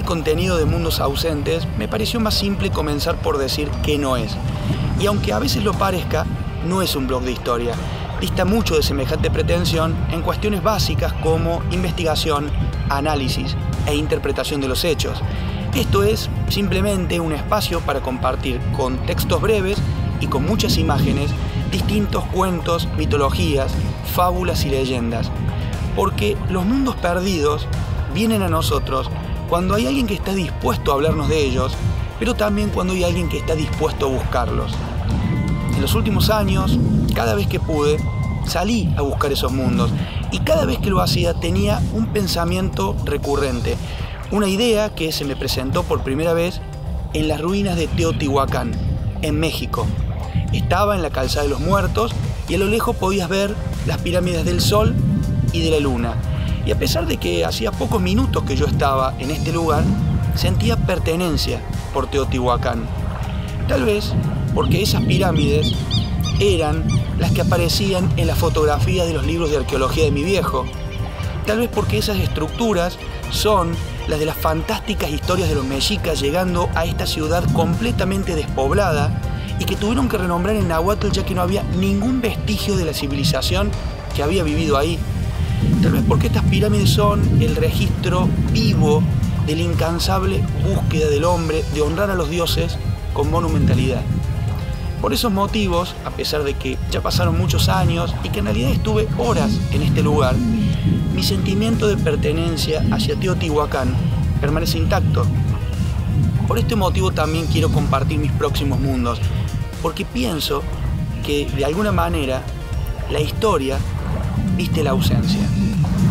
contenido de Mundos Ausentes, me pareció más simple comenzar por decir que no es. Y aunque a veces lo parezca, no es un blog de historia. Dista mucho de semejante pretensión en cuestiones básicas como investigación, análisis e interpretación de los hechos. Esto es simplemente un espacio para compartir con textos breves y con muchas imágenes distintos cuentos, mitologías, fábulas y leyendas. Porque los mundos perdidos vienen a nosotros cuando hay alguien que está dispuesto a hablarnos de ellos, pero también cuando hay alguien que está dispuesto a buscarlos. En los últimos años, cada vez que pude, salí a buscar esos mundos y cada vez que lo hacía tenía un pensamiento recurrente, una idea que se me presentó por primera vez en las ruinas de Teotihuacán, en México. Estaba en la Calzada de los Muertos y a lo lejos podías ver las pirámides del Sol y de la Luna. Y a pesar de que hacía pocos minutos que yo estaba en este lugar, sentía pertenencia por Teotihuacán. Tal vez porque esas pirámides eran las que aparecían en las fotografías de los libros de arqueología de mi viejo. Tal vez porque esas estructuras son las de las fantásticas historias de los mexicas llegando a esta ciudad completamente despoblada y que tuvieron que renombrar en náhuatl ya que no había ningún vestigio de la civilización que había vivido ahí. Tal vez porque estas pirámides son el registro vivo de la incansable búsqueda del hombre de honrar a los dioses con monumentalidad. Por esos motivos, a pesar de que ya pasaron muchos años y que en realidad estuve horas en este lugar, mi sentimiento de pertenencia hacia Teotihuacán permanece intacto. Por este motivo también quiero compartir mis próximos mundos, porque pienso que de alguna manera la historia viste la ausencia.